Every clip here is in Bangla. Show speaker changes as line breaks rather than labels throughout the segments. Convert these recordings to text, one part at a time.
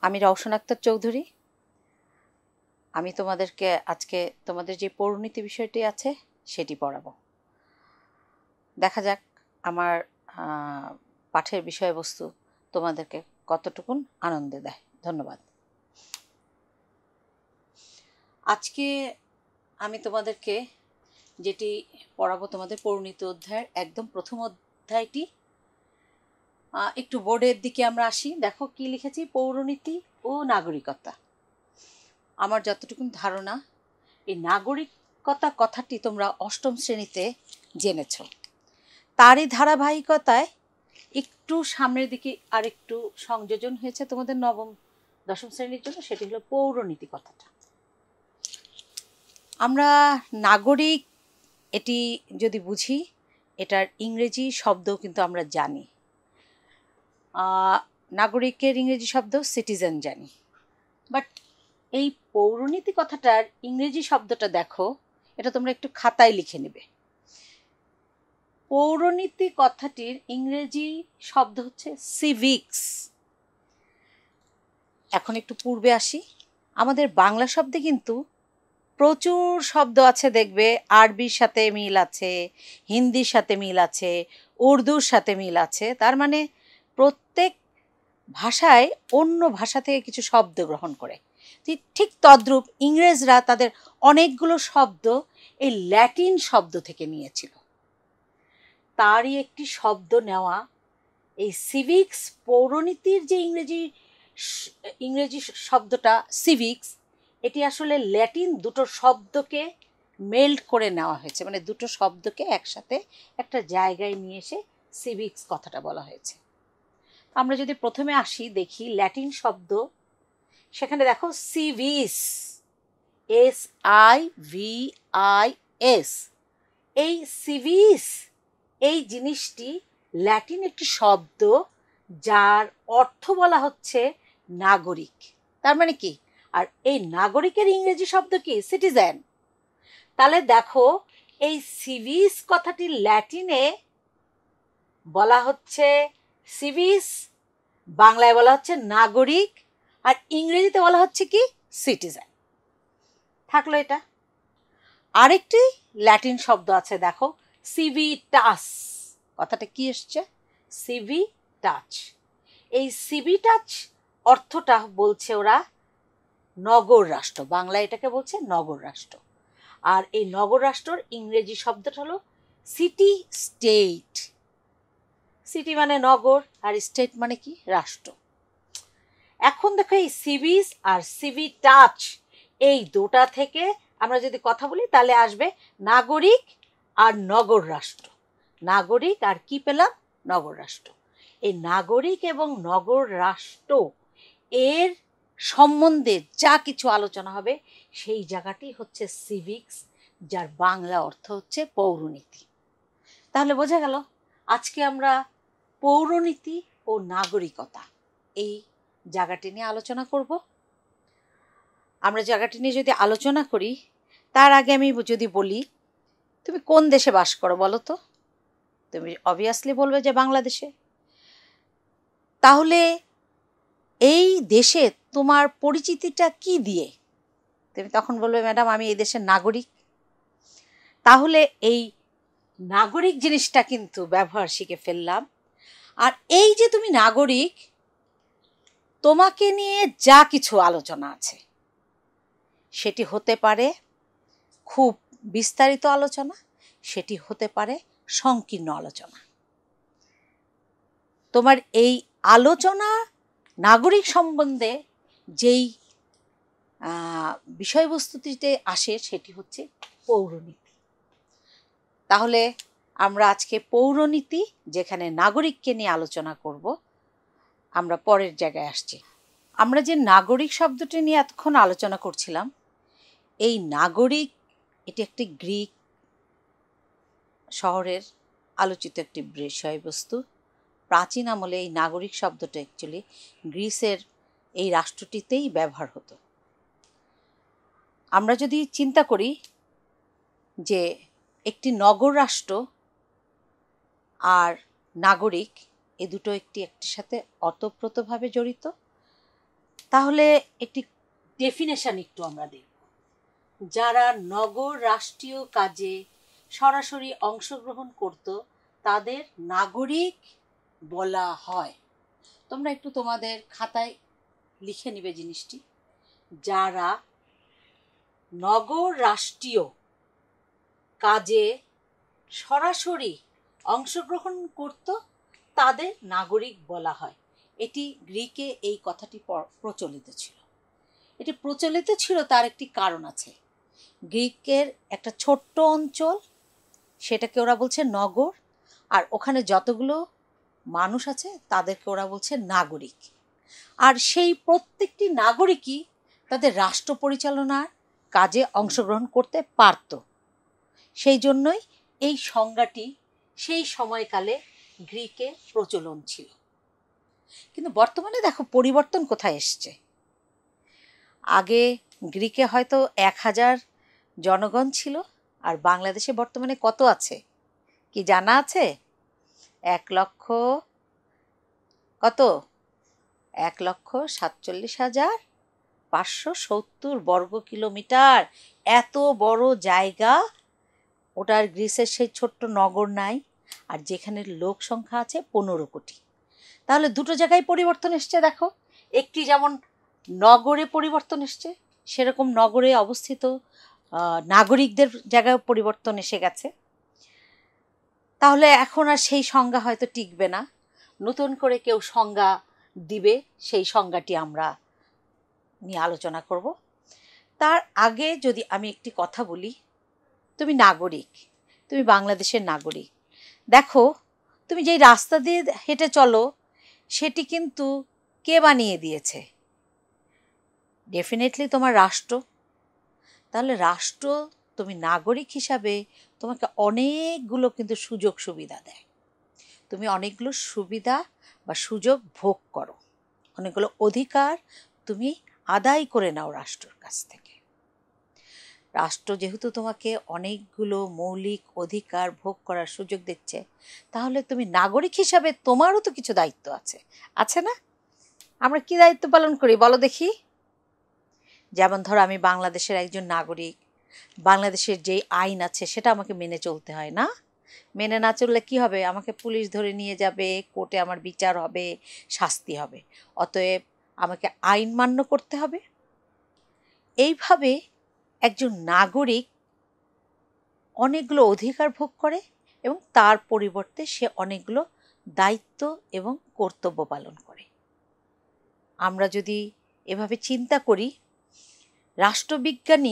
আমি রওশন আক্তার চৌধুরী। আমি তোমাদেরকে আজকে তোমাদের যে পৌরনীতি বিষয়টি আছে সেটি পড়াবো। দেখা যাক আমার পাঠের বিষয়বস্তু তোমাদেরকে কতটুকুন আনন্দ দেয়। ধন্যবাদ। আজকে আমি তোমাদেরকে যেটি পড়াবো তোমাদের পৌরনীতি অধ্যায়ের একদম প্রথম অধ্যায়টি। একটু বোর্ডের দিকে আমরা আসি। দেখো কি লিখেছি, পৌরনীতি ও নাগরিকতা। আমার যতটুকু ধারণা এই নাগরিকতা কথাটি তোমরা অষ্টম শ্রেণীতে জেনেছ। তারই ধারাবাহিকতায় একটু সামনের দিকে আর একটু সংযোজন হয়েছে তোমাদের নবম দশম শ্রেণীর জন্য, সেটি হলো পৌরনীতি কথাটা। আমরা নাগরিক এটি যদি বুঝি, এটার ইংরেজি শব্দ কিন্তু আমরা জানি। নাগরিকের ইংরেজি শব্দ সিটিজেন জানি, বাট এই পৌরনীতি কথাটার ইংরেজি শব্দটা দেখো, এটা তোমরা একটু খাতায় লিখে নেবে। পৌরনীতি কথাটির ইংরেজি শব্দ হচ্ছে সিভিক্স। এখন একটু পূর্বে আসি। আমাদের বাংলা শব্দে কিন্তু প্রচুর শব্দ আছে, দেখবে আরবির সাথে মিল আছে, হিন্দির সাথে মিল আছে, উর্দুর সাথে মিল আছে। তার মানে প্রত্যেক ভাষায় অন্য ভাষা থেকে কিছু শব্দ গ্রহণ করে। ঠিক তদ্রূপ ইংরেজরা তাদের অনেকগুলো শব্দ এই ল্যাটিন শব্দ থেকে নিয়েছিল। তারই একটি শব্দ নেওয়া এই সিভিক্স, পৌরনীতির যে ইংরেজি শব্দটা সিভিক্স, এটি আসলে ল্যাটিন দুটো শব্দকে মেল্ট করে নেওয়া হয়েছে, মানে দুটো শব্দকে একসাথে একটা জায়গায় নিয়ে এসে সিভিক্স কথাটা বলা হয়েছে। আমরা যদি প্রথমে আসি, দেখি ল্যাটিন শব্দ, সেখানে দেখো সিভিস, SIVIS। এই সিভিস এই জিনিসটি ল্যাটিন একটি শব্দ, যার অর্থ বলা হচ্ছে নাগরিক। তার মানে কি? আর এই নাগরিকের ইংরেজি শব্দ কি? সিটিজেন। তাহলে দেখো এই সিভিস কথাটি ল্যাটিনে বলা হচ্ছে সিভিস, বাংলায় বলা হচ্ছে নাগরিক, আর ইংরেজিতে বলা হচ্ছে কি? সিটিজেন। থাকলো এটা। আরেকটি ল্যাটিন শব্দ আছে, দেখো সিভিটাস। কথাটা কি এসছে? সিভিটাচ। এই সিভিটাচ অর্থটা বলছে ওরা নগর রাষ্ট্র। বাংলায় এটাকে বলছে নগর রাষ্ট্র। আর এই নগর রাষ্ট্রর ইংরেজি শব্দটা হলো সিটি স্টেট। সিটি মানে নগর, আর স্টেট মানে কি? রাষ্ট্র। এখন দেখো এই সিভিস আর সিভিটাচ এই দুটা থেকে আমরা যদি কথা বলি, তাহলে আসবে নাগরিক আর নগর রাষ্ট্র। নাগরিক আর কি পেলাম? নগর রাষ্ট্র। এই নাগরিক এবং নগর রাষ্ট্র এর সম্বন্ধে যা কিছু আলোচনা হবে সেই জায়গাটি হচ্ছে সিভিক্স, যার বাংলা অর্থ হচ্ছে পৌরনীতি। তাহলে বোঝা গেল আজকে আমরা পৌরনীতি ও নাগরিকতা এই জায়গাটি নিয়ে আলোচনা করব। আমরা জায়গাটি নিয়ে যদি আলোচনা করি, তার আগে আমি যদি বলি, তুমি কোন দেশে বাস করো বলো তো? তুমি অবভিয়াসলি বলবে যে বাংলাদেশে। তাহলে এই দেশে তোমার পরিচিতিটা কি দিয়ে? তুমি তখন বলবে, ম্যাডাম আমি এই দেশের নাগরিক। তাহলে এই নাগরিক জিনিসটা কিন্তু ব্যবহার শিখে ফেললাম। আর এই যে তুমি নাগরিক, তোমাকে নিয়ে যা কিছু আলোচনা আছে সেটি হতে পারে খুব বিস্তারিত আলোচনা, সেটি হতে পারে সংকীর্ণ আলোচনা। তোমার এই আলোচনা নাগরিক সম্বন্ধে যেই বিষয়বস্তুটিতে আসে সেটি হচ্ছে পৌরনীতি। তাহলে আমরা আজকে পৌরনীতি, যেখানে নাগরিককে নিয়ে আলোচনা করব, আমরা পরের জায়গায় আসছি। আমরা যে নাগরিক শব্দটি নিয়ে এতক্ষণ আলোচনা করছিলাম, এই নাগরিক এটি একটি গ্রিক শহরের আলোচিত একটি বিষয়বস্তু। প্রাচীন আমলে এই নাগরিক শব্দটা অ্যাকচুয়ালি গ্রিসের এই রাষ্ট্রটিতেই ব্যবহার হতো। আমরা যদি চিন্তা করি যে একটি নগর রাষ্ট্র আর নাগরিক, এ দুটো একটির সাথে ওতপ্রোতভাবে জড়িত, তাহলে একটি ডেফিনেশন একটু আমরা দেখব। যারা নগর রাষ্ট্রীয় কাজে সরাসরি অংশগ্রহণ করত তাদের নাগরিক বলা হয়। তোমরা একটু তোমাদের খাতায় লিখে নিবে জিনিসটি। যারা নগর রাষ্ট্রীয় কাজে সরাসরি অংশগ্রহণ করত তাদের নাগরিক বলা হয়। এটি গ্রিকে এই কথাটি প্রচলিত ছিল। এটি প্রচলিত ছিল তার একটি কারণ আছে। গ্রিকের একটা ছোট্ট অঞ্চল, সেটাকে ওরা বলছে নগর, আর ওখানে যতগুলো মানুষ আছে তাদেরকে ওরা বলছে নাগরিক। আর সেই প্রত্যেকটি নাগরিকই তাদের রাষ্ট্র পরিচালনার কাজে অংশগ্রহণ করতে পারত। সেই জন্যই এই সংজ্ঞাটি সেই সময়কালে গ্রিকে প্রচলন ছিল। কিন্তু বর্তমানে দেখো পরিবর্তন কোথায় এসছে। আগে গ্রিকে হয়তো 1000 জনগণ ছিল, আর বাংলাদেশে বর্তমানে কত আছে কি জানা আছে? 1,47,570 বর্গ কিলোমিটার। এত বড় জায়গা, ওটার গ্রিসের সেই ছোট্ট নগর নাই, আর যেখানে লোক সংখ্যা আছে 15 কোটি। তাহলে দুটো জায়গায় পরিবর্তন এসছে। দেখো, একটি যেমন নগরে পরিবর্তন এসছে, সেরকম নগরে অবস্থিত নাগরিকদের জায়গায় পরিবর্তন এসে গেছে। তাহলে এখন আর সেই সংজ্ঞা হয়তো টিকবে না, নতুন করে কেউ সংজ্ঞা দিবে, সেই সংজ্ঞাটি আমরা নিয়ে আলোচনা করব। তার আগে যদি আমি একটি কথা বলি, তুমি নাগরিক, তুমি বাংলাদেশের নাগরিক। দেখো, তুমি যেই রাস্তা দিয়ে হেঁটে চলো সেটি কিন্তু কে বানিয়ে দিয়েছে? ডেফিনেটলি তোমার রাষ্ট্র। তাহলে রাষ্ট্র, তুমি নাগরিক হিসাবে তোমাকে অনেকগুলো কিন্তু সুযোগ সুবিধা দেয়। তুমি অনেকগুলো সুবিধা বা সুযোগ ভোগ করো, অনেকগুলো অধিকার তুমি আদায় করে নাও রাষ্ট্রের কাছ থেকে। রাষ্ট্র যেহেতু তোমাকে অনেকগুলো মৌলিক অধিকার ভোগ করার সুযোগ দিচ্ছে, তাহলে তুমি নাগরিক হিসাবে তোমারও তো কিছু দায়িত্ব আছে, আছে না? আমরা কি দায়িত্ব পালন করি বলো দেখি? যেমন ধরো, আমি বাংলাদেশের একজন নাগরিক, বাংলাদেশের যেই আইন আছে সেটা আমাকে মেনে চলতে হয়, না? মেনে না চললে কি হবে? আমাকে পুলিশ ধরে নিয়ে যাবে, কোর্টে আমার বিচার হবে, শাস্তি হবে। অতএব আমাকে আইন মান্য করতে হবে। এইভাবে একজন নাগরিক অনেকগুলো অধিকার ভোগ করে এবং তার পরিবর্তে সে অনেকগুলো দায়িত্ব এবং কর্তব্য পালন করে। আমরা যদি এভাবে চিন্তা করি, রাষ্ট্রবিজ্ঞানী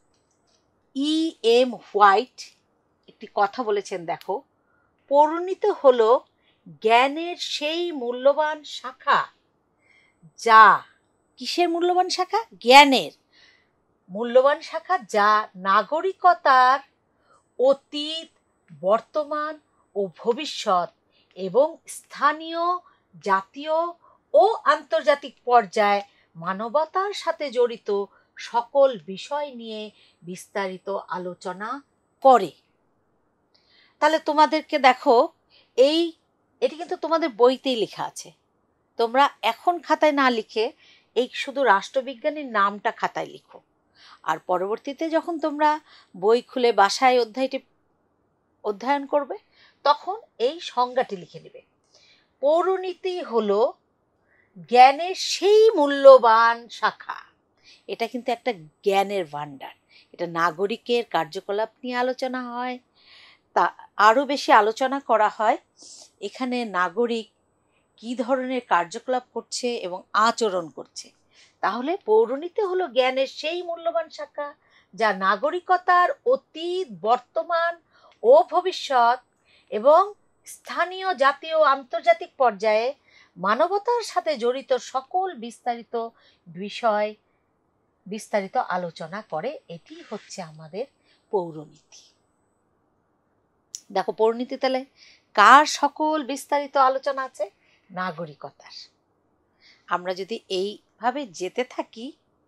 E.M. হোয়াইট একটি কথা বলেছেন, দেখো, পরিণত হলো জ্ঞানের সেই মূল্যবান শাখা যা, কিসের মূল্যবান শাখা? জ্ঞানের মূল্যবান শাখা, যা নাগরিকতার অতীত, বর্তমান ও ভবিষ্যৎ এবং স্থানীয়, জাতীয় ও আন্তর্জাতিক পর্যায়ে মানবতার সাথে জড়িত সকল বিষয় নিয়ে বিস্তারিত আলোচনা করে। তাহলে তোমাদেরকে দেখো, এটি কিন্তু তোমাদের বইতেই লেখা আছে। তোমরা এখন খাতায় না লিখে এই শুধু রাষ্ট্রবিজ্ঞানীর নামটা খাতায় লিখো, আর পরবর্তীতে যখন তোমরা বই খুলে বাসায় অধ্যয়ন করবে তখন এই সংজ্ঞাটি লিখে নেবে। পৌরনীতি হলো জ্ঞানের সেই মূল্যবান শাখা। এটা কিন্তু একটা জ্ঞানের ভাণ্ডার। এটা নাগরিকের কার্যকলাপ নিয়ে আলোচনা হয়, তা আরও বেশি আলোচনা করা হয় এখানে নাগরিক কী ধরনের কার্যকলাপ করছে এবং আচরণ করছে। তাহলে পৌরনীতি হলো জ্ঞানের সেই মূল্যবান শাখা যা নাগরিকতার অতীত, বর্তমান ও ভবিষ্যৎ এবং স্থানীয়, জাতীয় ও আন্তর্জাতিক পর্যায়ে মানবতার সাথে জড়িত সকল বিষয় বিস্তারিত আলোচনা করে। এটি হচ্ছে আমাদের পৌরনীতি। দেখো, পৌরনীতি তাহলে কার সকল বিস্তারিত আলোচনা আছে? নাগরিকতার। আমরা যদি এইভাবে যেতে থাকি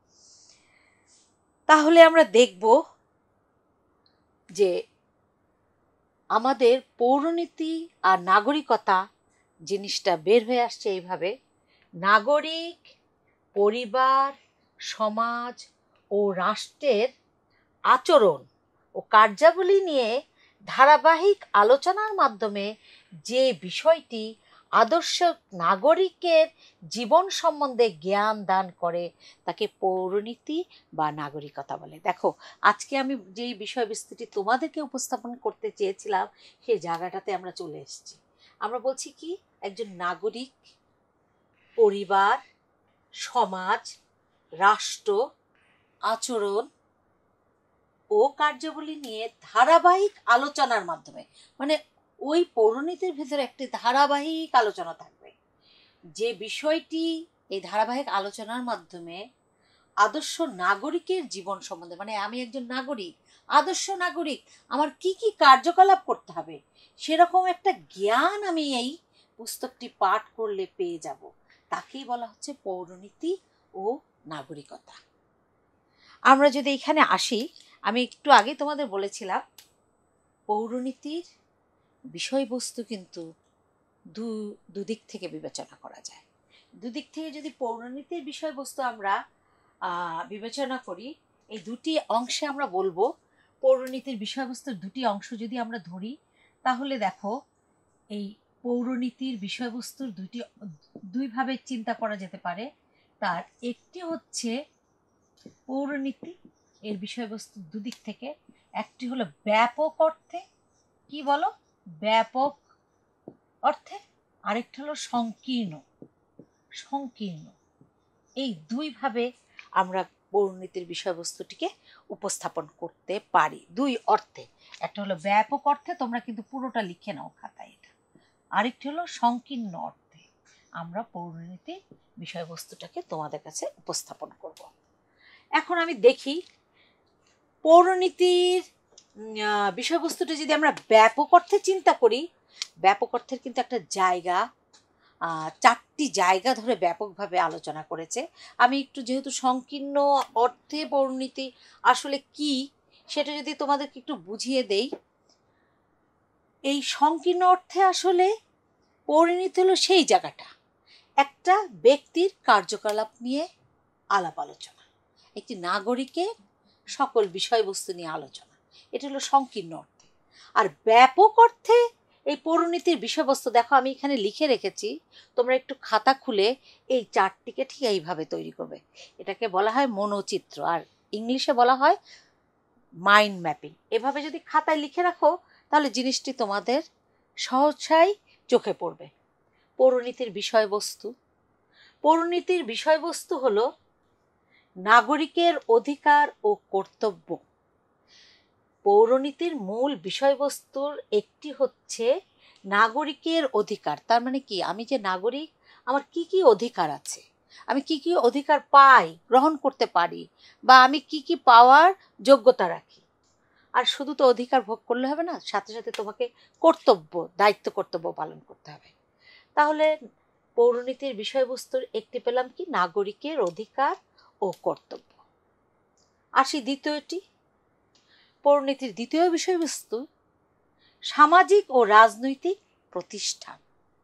তাহলে আমরা দেখব যে আমাদের পৌরনীতি আর নাগরিকতা জিনিসটা বের হয়ে আসছে এইভাবে। নাগরিক পরিবার, সমাজ ও রাষ্ট্রের আচরণ ও কার্যাবলী নিয়ে ধারাবাহিক আলোচনার মাধ্যমে যে বিষয়টি আদর্শ নাগরিকের জীবন সম্বন্ধে জ্ঞান দান করে তাকে পৌরনীতি বা নাগরিকতা বলে। দেখো, আজকে আমি যেই বিষয়বস্তুটি তোমাদেরকে উপস্থাপন করতে চেয়েছিলাম সেই জায়গাটাতে আমরা চলে এসেছি। আমরা বলছি কি, একজন নাগরিক পরিবার, সমাজ, রাষ্ট্র, আচরণ ও কার্যাবলী নিয়ে ধারাবাহিক আলোচনার মাধ্যমে, মানে ওই পৌরনীতির ভিতরে একটি ধারাবাহিক আলোচনা থাকবে। যে বিষয়টি এই ধারাবাহিক আলোচনার মাধ্যমে আদর্শ নাগরিকের জীবন সম্বন্ধে, মানে আমি একজন নাগরিক, আদর্শ নাগরিক, আমার কি কি কার্যকলাপ করতে হবে সেরকম একটা জ্ঞান আমি এই পুস্তকটি পাঠ করলে পেয়ে যাব, তাকেই বলা হচ্ছে পৌরনীতি ও নাগরিকতা। আমরা যদি এখানে আসি, আমি একটু আগে তোমাদের বলেছিলাম পৌরনীতির বিষয়বস্তু কিন্তু দুদিক থেকে বিবেচনা করা যায়। দুদিক থেকে যদি পৌরনীতির বিষয়বস্তু আমরা বিবেচনা করি, এই দুটি অংশে আমরা বলবো পৌরনীতির বিষয়বস্তুর দুটি অংশ যদি আমরা ধরি, তাহলে দেখো এই পৌরনীতির বিষয়বস্তুর দুইভাবে চিন্তা করা যেতে পারে। তার একটি হচ্ছে পৌরনীতি এর বিষয়বস্তু দুদিক থেকে, একটি হলো ব্যাপক অর্থে, কি বলো, ব্যাপক অর্থে, আরেকটা হলো সংকীর্ণ। এই দুইভাবে আমরা পৌরনীতির বিষয়বস্তুটিকে উপস্থাপন করতে পারি, দুই অর্থে। একটা হলো ব্যাপক অর্থে, তোমরা কিন্তু পুরোটা লিখে নাও খাতায় এটা। আরেকটি হলো সংকীর্ণ অর্থে আমরা পৌরনীতির বিষয়বস্তুটাকে তোমাদের কাছে উপস্থাপন করব। এখন আমি দেখি পৌরনীতির বিষয়বস্তুটা যদি আমরা ব্যাপক অর্থে চিন্তা করি, ব্যাপক অর্থের কিন্তু একটা জায়গা, চারটি জায়গা ধরে ব্যাপকভাবে আলোচনা করেছে। আমি একটু যেহেতু সংকীর্ণ অর্থে পৌরনীতি আসলে কি সেটা যদি তোমাদেরকে একটু বুঝিয়ে দেই। এই সংকীর্ণ অর্থে আসলে পৌরনীতি হলো সেই জায়গাটা, একটা ব্যক্তির কার্যকলাপ নিয়ে আলাপ আলোচনা, একটি নাগরিকের সকল বিষয়বস্তু নিয়ে আলোচনা, এটা হলো সংকীর্ণ অর্থে। আর ব্যাপক অর্থে এই পৌরনীতির বিষয়বস্তু দেখো আমি এখানে লিখে রেখেছি, তোমরা একটু খাতা খুলে এই চার্টটিকে ঠিক এইভাবে তৈরি করবে। এটাকে বলা হয় মনোচিত্র, আর ইংলিশে বলা হয় মাইন্ড ম্যাপিং। এভাবে যদি খাতায় লিখে রাখো তাহলে জিনিসটি তোমাদের সহজেই চোখে পড়বে। পৌরনীতির বিষয়বস্তু, পৌরনীতির বিষয়বস্তু হলো নাগরিকের অধিকার ও কর্তব্য। পৌরনীতির মূল বিষয়বস্তুর একটি হচ্ছে নাগরিকের অধিকার। তার মানে কি, আমি যে নাগরিক, আমার কি কি অধিকার আছে, আমি কি কি অধিকার পাই, গ্রহণ করতে পারি, বা আমি কি কি পাওয়ার যোগ্যতা রাখি। আর শুধু তো অধিকার ভোগ করলে হবে না, সাথে সাথে তোমাকে কর্তব্য, দায়িত্ব কর্তব্য পালন করতে হবে। তাহলে পৌরনীতির বিষয়বস্তুর একটি পেলাম কি, নাগরিকের অধিকার ও কর্তব্য। আসি দ্বিতীয়টি, পৌরনীতির দ্বিতীয় বিষয়বস্তু সামাজিক ও রাজনৈতিক প্রতিষ্ঠান।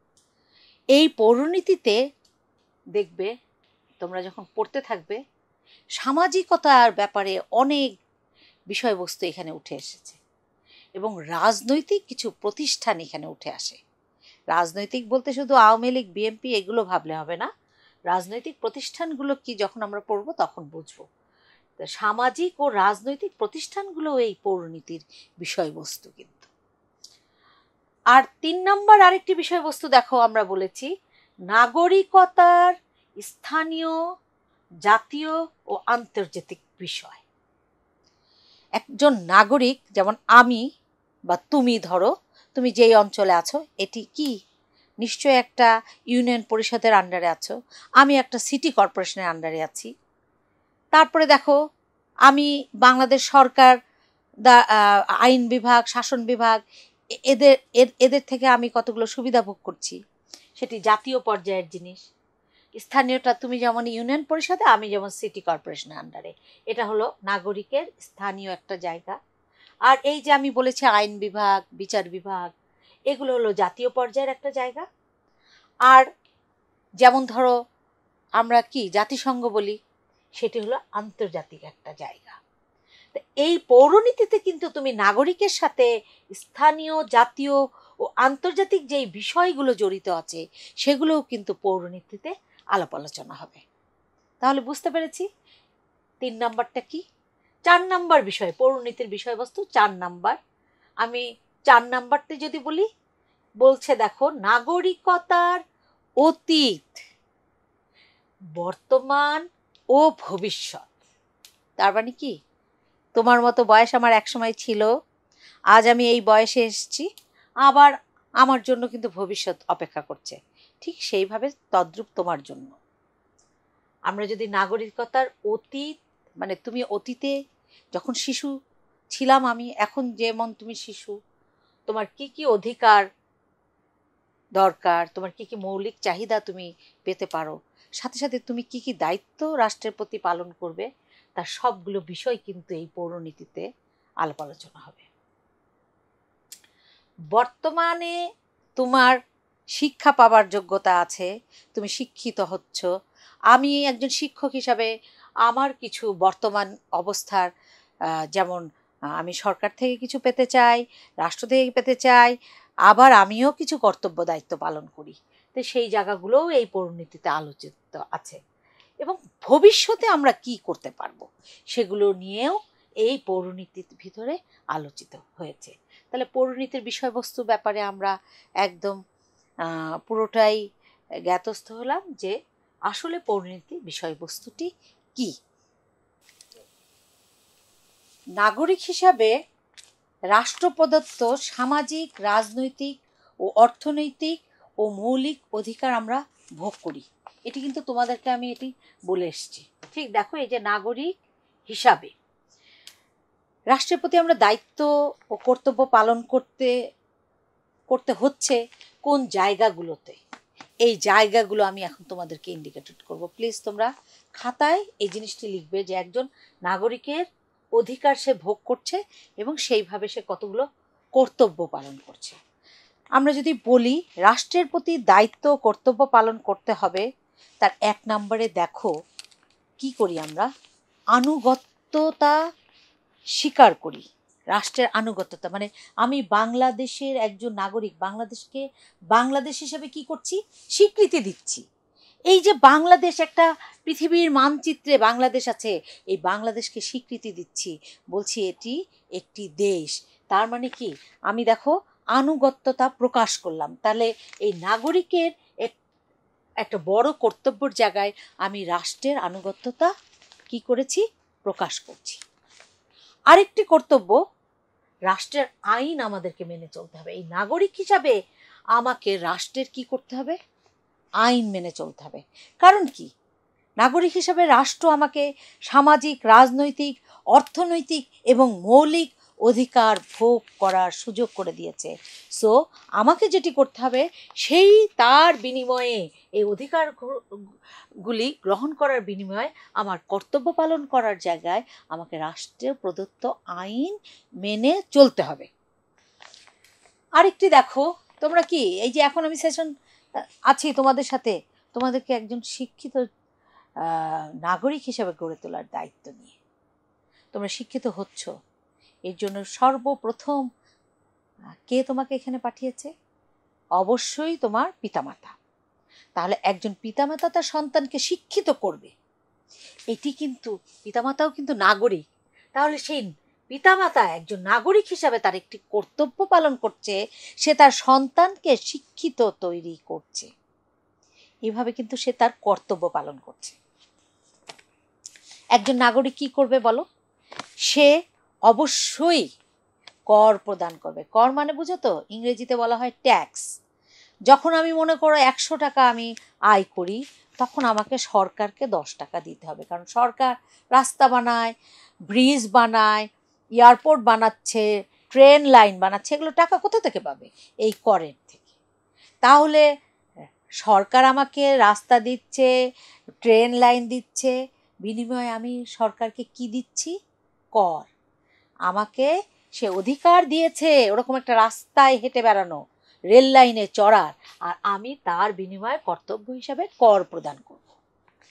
এই পৌরনীতিতে দেখবে তোমরা যখন পড়তে থাকবে, সামাজিকতার ব্যাপারে অনেক বিষয়বস্তু এখানে উঠে এসেছে এবং রাজনৈতিক কিছু প্রতিষ্ঠান এখানে উঠে আসে। রাজনৈতিক বলতে শুধু আওয়ামী লীগ, বিএনপি এগুলো ভাবলে হবে না, রাজনৈতিক প্রতিষ্ঠানগুলো কি যখন আমরা পড়বো তখন বুঝবো। সামাজিক ও রাজনৈতিক প্রতিষ্ঠানগুলো এই পৌরনীতির বিষয়বস্তু কিন্তু। আর 3 নম্বর আরেকটি বিষয়বস্তু দেখো, আমরা বলেছি নাগরিকতার স্থানীয়, জাতীয় ও আন্তর্জাতিক বিষয়। একজন নাগরিক, যেমন আমি বা তুমি, ধরো তুমি যেই অঞ্চলে আছো, এটি কি নিশ্চয় একটা ইউনিয়ন পরিষদের আন্ডারে আছো, আমি একটা সিটি কর্পোরেশনের আন্ডারে আছি। তারপরে দেখো আমি বাংলাদেশ সরকার, আইন বিভাগ, শাসন বিভাগ, এদের থেকে আমি কতগুলো সুবিধা ভোগ করছি, সেটি জাতীয় পর্যায়ের জিনিস। স্থানীয়টা তুমি যেমন ইউনিয়ন পরিষদে, আমি যেমন সিটি কর্পোরেশনের আন্ডারে, এটা হলো নাগরিকের স্থানীয় একটা জায়গা। আর এই যে আমি বলেছি আইন বিভাগ, বিচার বিভাগ, এগুলো হলো জাতীয় পর্যায়ের একটা জায়গা। আর যেমন ধরো আমরা কি জাতিসংঘ বলি, সেটি হলো আন্তর্জাতিক একটা জায়গা। তো এই পৌরনীতিতে কিন্তু তুমি নাগরিকের সাথে স্থানীয়, জাতীয় ও আন্তর্জাতিক যেই বিষয়গুলো জড়িত আছে সেগুলোও কিন্তু পৌরনীতিতে আলাপ আলোচনা হবে। তাহলে বুঝতে পেরেছি 3 নাম্বারটা কি। 4 নাম্বার বিষয়, পৌরনীতির বিষয়বস্তু 4 নাম্বার। আমি 4 নাম্বারতে যদি বলি, বলছে দেখো নাগরিকতার অতীত, বর্তমান ও ভবিষ্যৎ। তার মানে কি, তোমার মতো বয়স আমার একসময় ছিল, আজ আমি এই বয়সে এসেছি, আবার আমার জন্য কিন্তু ভবিষ্যৎ অপেক্ষা করছে, ঠিক সেইভাবে তদ্রূপ তোমার জন্য। আমরা যদি নাগরিকতার অতীত, মানে তুমি অতীতে যখন শিশু ছিলাম আমি, এখন যেমন তুমি শিশু, তোমার কি কি অধিকার দরকার, তোমার কি কি মৌলিক চাহিদা তুমি পেতে পারো, সাথে সাথে তুমি কি কি দায়িত্ব রাষ্ট্রের প্রতি পালন করবে, তার সবগুলো বিষয় কিন্তু এই পৌরনীতিতে আলাপ আলোচনা হবে। বর্তমানে তোমার শিক্ষা পাবার যোগ্যতা আছে, তুমি শিক্ষিত হচ্ছ। আমি একজন শিক্ষক হিসাবে আমার কিছু বর্তমান অবস্থার, যেমন আমি সরকার থেকে কিছু পেতে চাই, রাষ্ট্র থেকে পেতে চাই, আবার আমিও কিছু কর্তব্য দায়িত্ব পালন করি। তো সেই জায়গাগুলোও এই পৌরনীতিতে আলোচিত আছে, এবং ভবিষ্যতে আমরা কি করতে পারবো সেগুলো নিয়েও এই পৌরনীতির ভিতরে আলোচিত হয়েছে। তাহলে পৌরনীতির বিষয়বস্তু ব্যাপারে আমরা একদম পুরোটাই জ্ঞাতস্থ হলাম যে আসলে পৌরনীতির বিষয়বস্তুটি কি। নাগরিক হিসাবে রাষ্ট্র প্রদত্ত সামাজিক, রাজনৈতিক ও অর্থনৈতিক ও মৌলিক অধিকার আমরা ভোগ করি। এটি কিন্তু তোমাদেরকে আমি এটি বলে এসেছি। ঠিক দেখো, এই যে নাগরিক হিসাবে রাষ্ট্রের প্রতি আমরা দায়িত্ব ও কর্তব্য পালন করতে হচ্ছে কোন জায়গাগুলোতে, এই জায়গাগুলো আমি এখন তোমাদেরকে ইন্ডিকেটেড করব। প্লিজ তোমরা খাতায় এই জিনিসটি লিখবে যে একজন নাগরিকের অধিকার সে ভোগ করছে এবং সেইভাবে সে কতগুলো কর্তব্য পালন করছে। আমরা যদি বলি রাষ্ট্রের প্রতি দায়িত্ব কর্তব্য পালন করতে হবে, তার 1 নম্বরে দেখো কি করি আমরা, আনুগত্যতা স্বীকার করি। রাষ্ট্রের আনুগত্যতা মানে আমি বাংলাদেশের একজন নাগরিক, বাংলাদেশকে বাংলাদেশ হিসেবে কি করছি, স্বীকৃতি দিচ্ছি। এই যে বাংলাদেশ একটা পৃথিবীর মানচিত্রে বাংলাদেশ আছে, এই বাংলাদেশকে স্বীকৃতি দিচ্ছি, বলছি এটি একটি দেশ। তার মানে কি, আমি দেখো আনুগত্যতা প্রকাশ করলাম। তাহলে এই নাগরিকের একটা বড় কর্তব্যের জায়গায় আমি রাষ্ট্রের আনুগত্যতা কি করেছি, প্রকাশ করছি। আরেকটি কর্তব্য, রাষ্ট্রের আইন আমাদেরকে মেনে চলতে হবে। এই নাগরিক হিসাবে আমাকে রাষ্ট্রের কি করতে হবে, আইন মেনে চলতে হবে। কারণ কি, নাগরিক হিসাবে রাষ্ট্র আমাকে সামাজিক, রাজনৈতিক, অর্থনৈতিক এবং মৌলিক অধিকার ভোগ করার সুযোগ করে দিয়েছে। সো আমাকে যেটি করতে হবে, সেই তার বিনিময়ে, এই অধিকারগুলি গ্রহণ করার বিনিময়ে আমার কর্তব্য পালন করার জায়গায় আমাকে রাষ্ট্রের প্রদত্ত আইন মেনে চলতে হবে। আরেকটি দেখো, তোমরা কি এই যে এখন আমি সেশন আছি তোমাদের সাথে, তোমাদেরকে একজন শিক্ষিত নাগরিক হিসেবে গড়ে তোলার দায়িত্ব নিয়ে তোমরা শিক্ষিত হচ্ছ। এর জন্য সর্বপ্রথম কে তোমাকে এখানে পাঠিয়েছে, অবশ্যই তোমার পিতামাতা। তাহলে একজন পিতামাতা তার সন্তানকে শিক্ষিত করবে, এটি কিন্তু পিতামাতাও কিন্তু নাগরিক। তাহলে সেই পিতামাতা একজন নাগরিক হিসাবে তার একটি কর্তব্য পালন করছে, সে তার সন্তানকে শিক্ষিত তৈরি করছে। এভাবে কিন্তু সে তার কর্তব্য পালন করছে। একজন নাগরিক কি করবে বলো, সে অবশ্যই কর প্রদান করবে। কর মানে বুঝো তো, ইংরেজিতে বলা হয় ট্যাক্স। যখন আমি মনে করো 100 টাকা আমি আয় করি, তখন আমাকে সরকারকে 10 টাকা দিতে হবে। কারণ সরকার রাস্তা বানায়, ব্রিজ বানায়, এয়ারপোর্ট বানাচ্ছে, ট্রেন লাইন বানাচ্ছে, এগুলো টাকা কোথা থেকে পাবে, এই করের থেকে। তাহলে সরকার আমাকে রাস্তা দিচ্ছে, ট্রেন লাইন দিচ্ছে, বিনিময়ে আমি সরকারকে কি দিচ্ছি, কর। আমাকে সে অধিকার দিয়েছে ওরকম একটা রাস্তায় হেঁটে বেড়ানো, রেল লাইনে চড়ার, আর আমি তার বিনিময়ে কর্তব্য হিসাবে কর প্রদান করব।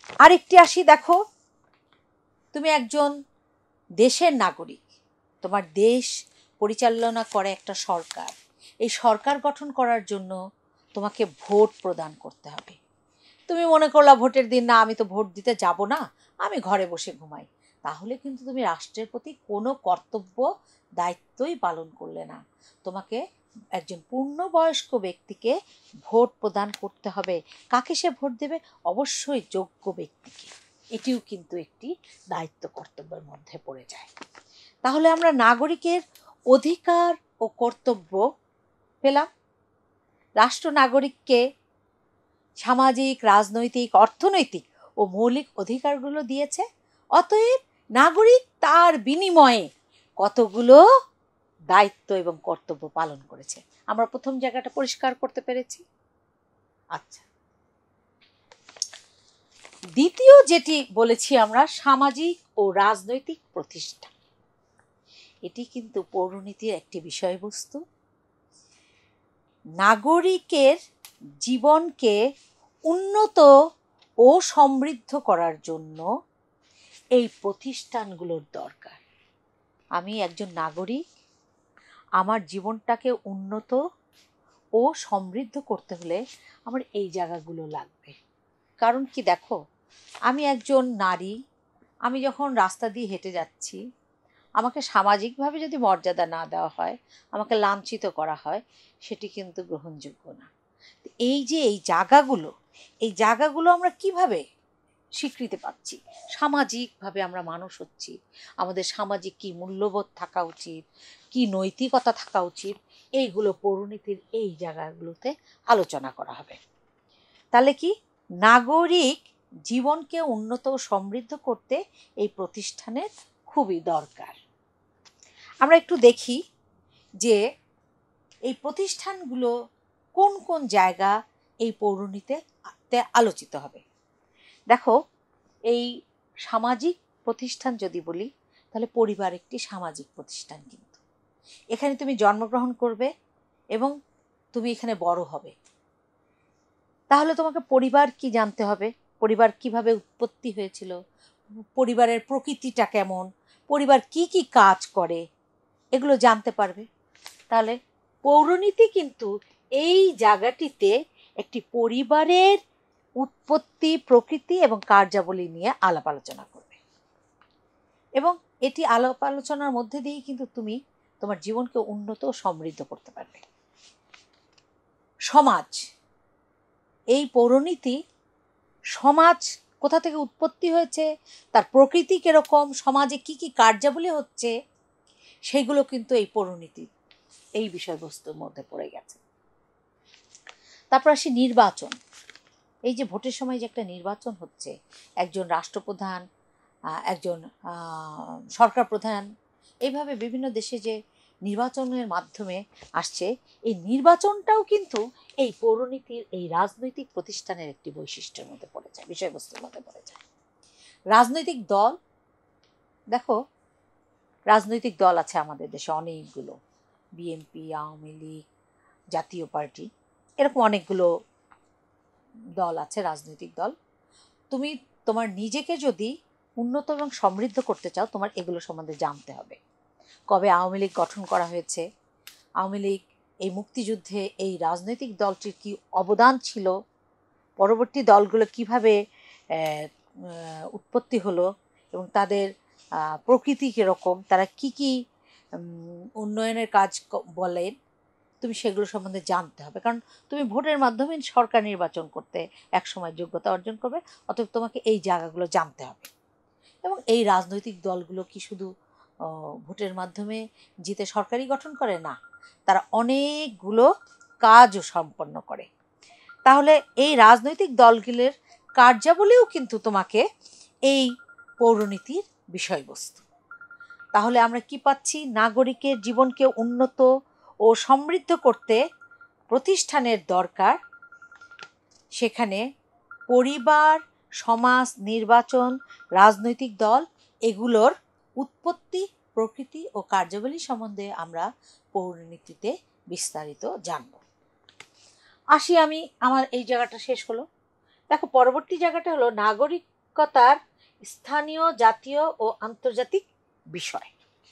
আরেকটি আসি, দেখো তুমি একজন দেশের নাগরিক, তোমার দেশ পরিচালনা করে একটা সরকার। এই সরকার গঠন করার জন্য তোমাকে ভোট প্রদান করতে হবে। তুমি মনে করলা ভোটের দিন, না আমি তো ভোট দিতে যাব না, আমি ঘরে বসে ঘুমাই, তাহলে কিন্তু তুমি রাষ্ট্রের প্রতি কোনো কর্তব্য দায়িত্বই পালন করলে না। তোমাকে একজন পূর্ণবয়স্ক ব্যক্তিকে ভোট প্রদান করতে হবে। কাকে সে ভোট দেবে? অবশ্যই যোগ্য ব্যক্তিকে। এটিও কিন্তু একটি দায়িত্ব কর্তব্যের মধ্যে পড়ে যায়। তাহলে আমরা নাগরিকের অধিকার ও কর্তব্য পেলাম। রাষ্ট্র নাগরিককে সামাজিক, রাজনৈতিক, অর্থনৈতিক ও মৌলিক অধিকারগুলো দিয়েছে। অতএব নাগরিক তার বিনিময়ে কতগুলো দায়িত্ব এবং কর্তব্য পালন করেছে। আমরা প্রথম জায়গাটা পরিষ্কার করতে পেরেছি। আচ্ছা, দ্বিতীয় যেটি বলেছি আমরা, সামাজিক ও রাজনৈতিক প্রতিষ্ঠান। এটি কিন্তু পৌরনীতির একটি বিষয়বস্তু। নাগরিকের জীবনকে উন্নত ও সমৃদ্ধ করার জন্য এই প্রতিষ্ঠানগুলোর দরকার। আমি একজন নাগরিক, আমার জীবনটাকে উন্নত ও সমৃদ্ধ করতে হলে আমার এই জায়গাগুলো লাগবে। কারণ কি, দেখো আমি একজন নারী, আমি যখন রাস্তা দিয়ে হেঁটে যাচ্ছি, আমাকে সামাজিকভাবে যদি মর্যাদা না দেওয়া হয়, আমাকে লাঞ্ছিত করা হয়, সেটি কিন্তু গ্রহণযোগ্য না। এই যে এই জায়গাগুলো আমরা কিভাবে স্বীকৃতি পাচ্ছি? সামাজিকভাবে আমরা মানুষ হচ্ছি, আমাদের সামাজিক কী মূল্যবোধ থাকা উচিত, কি নৈতিকতা থাকা উচিত, এইগুলো পৌরনীতির এই জায়গাগুলোতে আলোচনা করা হবে। তাহলে কি, নাগরিক জীবনকে উন্নত ও সমৃদ্ধ করতে এই প্রতিষ্ঠানের খুবই দরকার। আমরা একটু দেখি যে এই প্রতিষ্ঠানগুলো কোন কোন জায়গা এই পৌরনীতিতে আলোচিত হবে। দেখো, এই সামাজিক প্রতিষ্ঠান যদি বলি, তাহলে পরিবার একটি সামাজিক প্রতিষ্ঠান। কিন্তু এখানে তুমি জন্মগ্রহণ করবে এবং তুমি এখানে বড় হবে, তাহলে তোমাকে পরিবার কি জানতে হবে, পরিবার কিভাবে উৎপত্তি হয়েছিল, পরিবারের প্রকৃতিটা কেমন, পরিবার কি কি কাজ করে, এগুলো জানতে পারবে। তাহলে পৌরনীতি কিন্তু এই জায়গাটিতে একটি পরিবারের উৎপত্তি, প্রকৃতি এবং কার্যাবলী নিয়ে আলাপ আলোচনা করবে। এবং এটি আলাপ আলোচনার মধ্যে দিয়েই কিন্তু তুমি তোমার জীবনকে উন্নত ও সমৃদ্ধ করতে পারবে। সমাজ, এই পৌরনীতি সমাজ কোথা থেকে উৎপত্তি হয়েছে, তার প্রকৃতি কীরকম, সমাজে কি কি কার্যাবলী হচ্ছে, সেগুলো কিন্তু এই পৌরনীতি এই বিষয়বস্তুর মধ্যে পড়ে গেছে। তারপর আসি নির্বাচন। এই যে ভোটের সময় যে একটা নির্বাচন হচ্ছে, একজন রাষ্ট্রপ্রধান, একজন সরকার প্রধান, এইভাবে বিভিন্ন দেশে যে নির্বাচনের মাধ্যমে আসছে, এই নির্বাচনটাও কিন্তু এই পৌরনীতির এই রাজনৈতিক প্রতিষ্ঠানের একটি বৈশিষ্ট্যের মধ্যে পড়ে যায়, বিষয়বস্তুর মধ্যে পড়ে যায়। রাজনৈতিক দল, দেখো রাজনৈতিক দল আছে আমাদের দেশে অনেকগুলো, বিএনপি, আওয়ামী লীগ, জাতীয় পার্টি, এরকম অনেকগুলো দল আছে, রাজনৈতিক দল। তুমি তোমার নিজেকে যদি উন্নত এবং সমৃদ্ধ করতে চাও, তোমার এগুলো সম্বন্ধে জানতে হবে। কবে আওয়ামী লীগ গঠন করা হয়েছে, আওয়ামী লীগ এই মুক্তিযুদ্ধে এই রাজনৈতিক দলটির কি অবদান ছিল, পরবর্তী দলগুলো কিভাবে উৎপত্তি হলো এবং তাদের প্রকৃতি কীরকম, তারা কি কি উন্নয়নের কাজ বলেন, তুমি সেগুলো সম্বন্ধে জানতে হবে। কারণ তুমি ভোটের মাধ্যমে সরকার নির্বাচন করতে একসময় যোগ্যতা অর্জন করবে, অতএব তোমাকে এই জায়গাগুলো জানতে হবে। এবং এই রাজনৈতিক দলগুলো কি শুধু ভোটের মাধ্যমে জিতে সরকারই গঠন করে না, তারা অনেকগুলো কাজও সম্পন্ন করে। তাহলে এই রাজনৈতিক দলগুলোর কার্যাবলীও কিন্তু তোমাকে এই পৌরনীতির বিষয়বস্তু। তাহলে আমরা কি পাচ্ছি, নাগরিকের জীবনকে উন্নত ও সমৃদ্ধ করতে প্রতিষ্ঠানের দরকার। সেখানে পরিবার, সমাজ, নির্বাচন, রাজনৈতিক দল, এগুলোর উৎপত্তি, প্রকৃতি ও কার্যাবলী সম্বন্ধে আমরা পৌরনীতিতে বিস্তারিত জানব। আসি, আমি আমার এই জায়গাটা শেষ হলো। দেখো, পরবর্তী জায়গাটা হলো নাগরিক নাগরিকতার স্থানীয়, জাতীয় ও আন্তর্জাতিক বিষয়।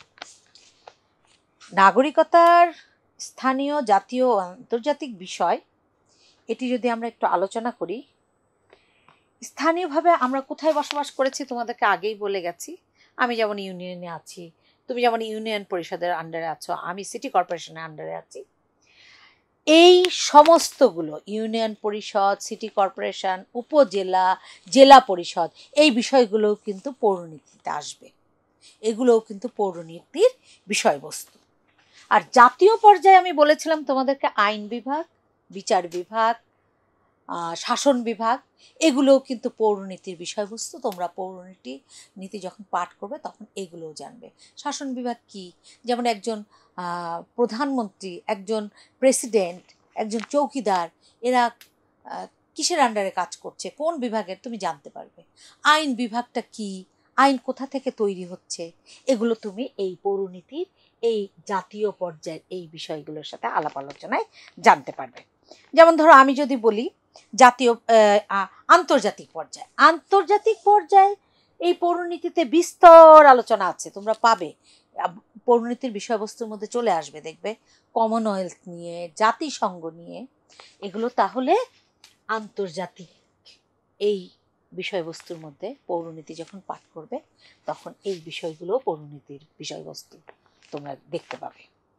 নাগরিকতার স্থানীয়, জাতীয় ও আন্তর্জাতিক বিষয়, এটি যদি আমরা একটু আলোচনা করি, স্থানীয়ভাবে আমরা কোথায় বসবাস করেছি তোমাদেরকে আগেই বলে গেছি। আমি যেমন ইউনিয়নে আছি, তুমি যেমন ইউনিয়ন পরিষদের আন্ডারে আছো, আমি সিটি কর্পোরেশনের আন্ডারে আছি। এই সমস্তগুলো ইউনিয়ন পরিষদ, সিটি কর্পোরেশন, উপজেলা, জেলা পরিষদ, এই বিষয়গুলোও কিন্তু পৌরনীতিতে আসবে। এগুলোও কিন্তু পৌরনীতির বিষয়বস্তু। আর জাতীয় পর্যায়ে আমি বলেছিলাম তোমাদেরকে আইন বিভাগ, বিচার বিভাগ, শাসন বিভাগ, এগুলোও কিন্তু পৌরনীতির বিষয়বস্তু। তোমরা পৌরনীতি যখন পাঠ করবে তখন এগুলোও জানবে। শাসন বিভাগ কি, যেমন একজন প্রধানমন্ত্রী, একজন প্রেসিডেন্ট, একজন চৌকিদার, এরা কিসের আন্ডারে কাজ করছে, কোন বিভাগের, তুমি জানতে পারবে। আইন বিভাগটা কি, আইন কোথা থেকে তৈরি হচ্ছে, এগুলো তুমি এই পৌরনীতির এই জাতীয় পর্যায়ের এই বিষয়গুলোর সাথে আলাপ আলোচনায় জানতে পারবে। যেমন ধরো আমি যদি বলি জাতীয়, আন্তর্জাতিক পর্যায়ে, আন্তর্জাতিক পর্যায়ে এই পৌরনীতিতে বিস্তর আলোচনা আছে, তোমরা পাবে। পৌরনীতির বিষয়বস্তুর মধ্যে চলে আসবে, দেখবে কমনওয়েলথ নিয়ে, জাতিসংঘ নিয়ে, এগুলো তাহলে আন্তর্জাতিক এই বিষয়বস্তুর মধ্যে পৌরনীতি যখন পাঠ করবে তখন এই বিষয়গুলো পৌরনীতির বিষয়বস্তু তোমরা দেখতে পাবে।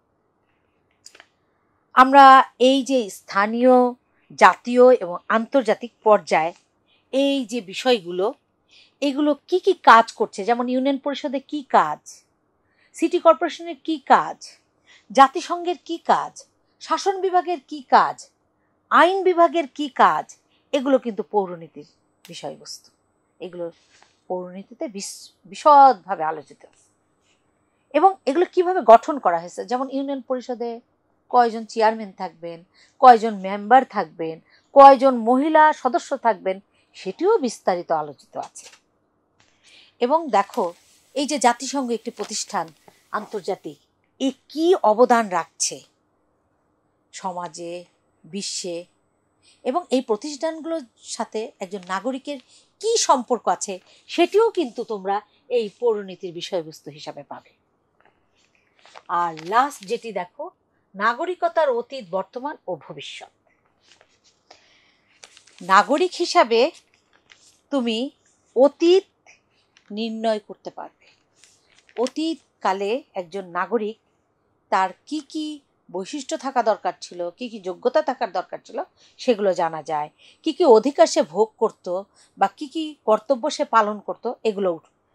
আমরা এই যে স্থানীয়, জাতীয় এবং আন্তর্জাতিক পর্যায়ে এই যে বিষয়গুলো, এগুলো কি কি কাজ করছে, যেমন ইউনিয়ন পরিষদে কি কাজ, সিটি কর্পোরেশনের কি কাজ, জাতিসংঘের কি কাজ, শাসন বিভাগের কি কাজ, আইন বিভাগের কি কাজ, এগুলো কিন্তু পৌরনীতির বিষয়বস্তু। এগুলো পৌরনীতিতে বিশদভাবে আলোচিত এবং এগুলো কিভাবে গঠন করা হয়েছে, যেমন ইউনিয়ন পরিষদে কয়জন চেয়ারম্যান থাকবেন, কয়জন মেম্বার থাকবেন, কয়জন মহিলা সদস্য থাকবেন, সেটিও বিস্তারিত আলোচিত আছে। এবং দেখো এই যে জাতিসংঘ একটি প্রতিষ্ঠান আন্তর্জাতিক, এ কি অবদান রাখছে সমাজে, বিশ্বে, এবং এই প্রতিষ্ঠানগুলোর সাথে একজন নাগরিকের কি সম্পর্ক আছে, সেটিও কিন্তু তোমরা এই পৌরনীতির বিষয়বস্তু হিসাবে পাবে। আর লাস্ট যেটি দেখো, নাগরিকতার অতীত, বর্তমান ও ভবিষ্যৎ। নাগরিক হিসাবে তুমি অতীত নির্ণয় করতে পারবে। অতীতকালে একজন নাগরিক তার কি কি বৈশিষ্ট্য থাকা দরকার ছিল, কি কি যোগ্যতা থাকার দরকার ছিল, সেগুলো জানা যায়। কি কি অধিকার সে ভোগ করত বা কি কি কর্তব্য সে পালন করত, এগুলো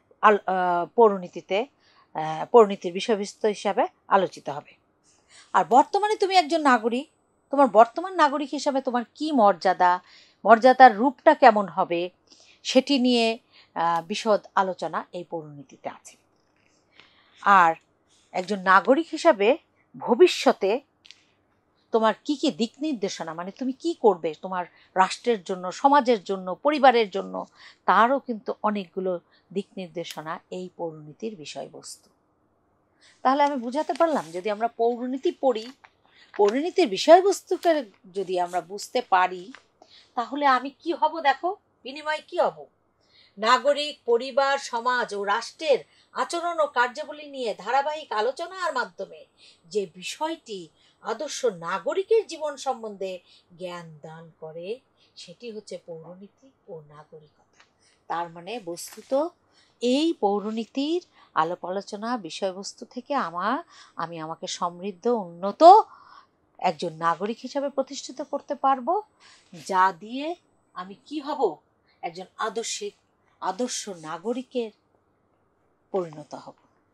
পৌরনীতির বিষয়বস্তু হিসাবে আলোচিত হবে। আর বর্তমানে তুমি একজন নাগরিক, তোমার বর্তমান নাগরিক হিসাবে তোমার কি মর্যাদা, মর্যাদার রূপটা কেমন হবে, সেটি নিয়ে বিশদ আলোচনা এই পৌরনীতিতে আছে। আর একজন নাগরিক হিসাবে ভবিষ্যতে তোমার কি কি দিক নির্দেশনা, মানে তুমি কি করবে তোমার রাষ্ট্রের জন্য, সমাজের জন্য, পরিবারের জন্য, তারও কিন্তু অনেকগুলো দিক নির্দেশনা এই পৌরনীতির বিষয়বস্তু। তাহলে আমি বুঝাতে পারলাম, যদি আমরা পৌরনীতি পড়ি, পৌরনীতির বিষয়বস্তুকে যদি আমরা বুঝতে পারি, তাহলে আমি কি হব দেখো, বিনিময়ে কি হব, নাগরিক, পরিবার, সমাজ ও রাষ্ট্রের আচরণ ও কার্যাবলী নিয়ে ধারাবাহিক আলোচনার মাধ্যমে যে বিষয়টি আদর্শ নাগরিকের জীবন সম্বন্ধে জ্ঞান দান করে, সেটি হচ্ছে পৌরনীতি ও নাগরিকতা। তার মানে বস্তুত এই পৌরনীতির আলাপ আলোচনা বিষয়বস্তু থেকে আমি আমাকে সমৃদ্ধ, উন্নত একজন নাগরিক হিসাবে প্রতিষ্ঠিত করতে পারবো, যা দিয়ে আমি কি হব, একজন আদর্শ নাগরিকের পরিণত হব।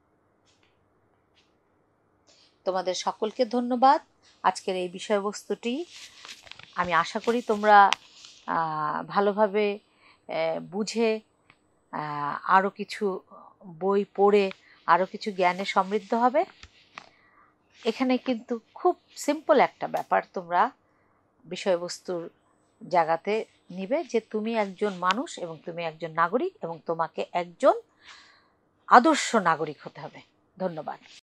তোমাদের সকলকে ধন্যবাদ। আজকের এই বিষয়বস্তুটি আমি আশা করি তোমরা ভালোভাবে বুঝে আরও কিছু বই পড়ে আরও কিছু জ্ঞানে সমৃদ্ধ হবে। এখানে কিন্তু খুব সিম্পল একটা ব্যাপার তোমরা বিষয়বস্তুর জায়গাতে নিবে, যে তুমি একজন মানুষ এবং তুমি একজন নাগরিক এবং তোমাকে একজন আদর্শ নাগরিক হতে হবে। ধন্যবাদ।